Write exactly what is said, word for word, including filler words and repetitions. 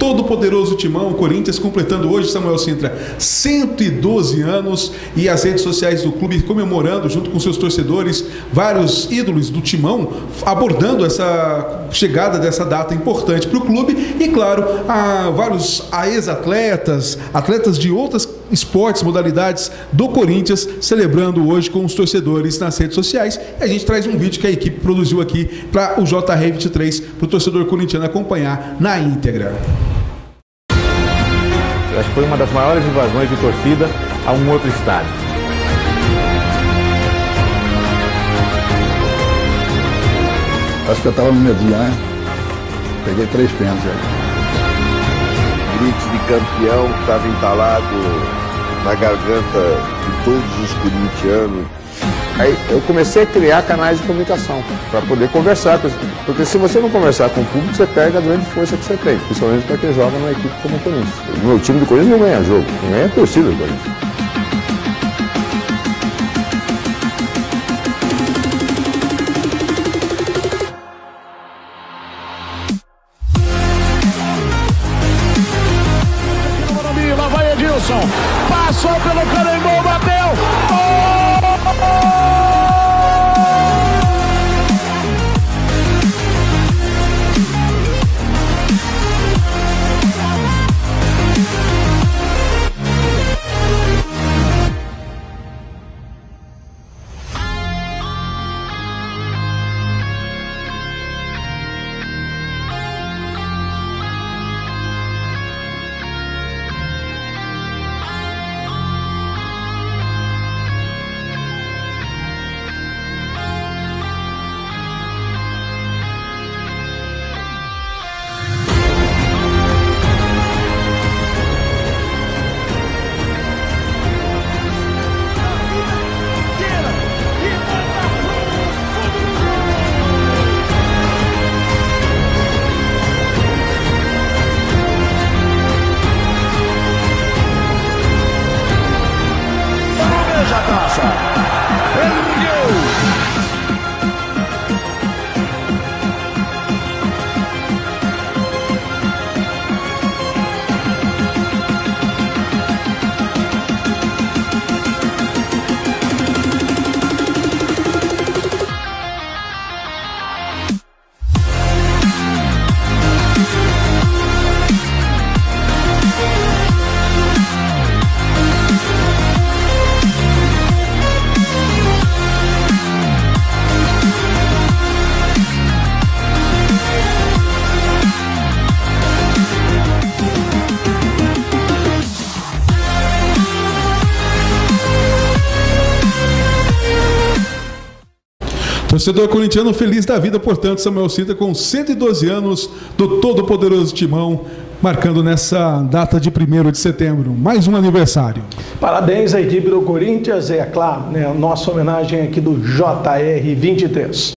todo-poderoso Timão, Corinthians, completando hoje, Samuel Sintra, cento e doze anos, e as redes sociais do clube comemorando, junto com seus torcedores, vários ídolos do Timão, abordando essa chegada dessa data importante para o clube, e claro, há vários ex-atletas, atletas de outras esportes, modalidades do Corinthians, celebrando hoje com os torcedores nas redes sociais. E a gente traz um vídeo que a equipe produziu aqui para o J R vinte e três, para o torcedor corintiano acompanhar na íntegra. Eu acho que foi uma das maiores invasões de torcida a um outro estádio. Acho que eu estava no medinho, né? Peguei três pênaltis aí. Grito de campeão que estava entalado na garganta de todos os corintianos. Aí eu comecei a criar canais de comunicação para poder conversar, porque se você não conversar com o público, você perde a grande força que você tem, principalmente para quem joga numa equipe como o Corinthians. O meu time do Corinthians não ganha jogo, não ganha a torcida do Corinthians. Lá vai Edilson, passou pelo Canembão, bateu, gol! Já passa. Ergueu. Torcedor corintiano feliz da vida, portanto, Samuel Sintra com cento e doze anos do todo-poderoso Timão, marcando nessa data de primeiro de setembro, mais um aniversário. Parabéns à equipe do Corinthians, é claro, né, nossa homenagem aqui do J R vinte e três.